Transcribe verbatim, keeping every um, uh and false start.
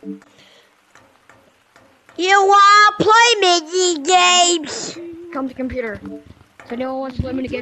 You wanna play mini games? Come to computer. If anyone wants to play mini games.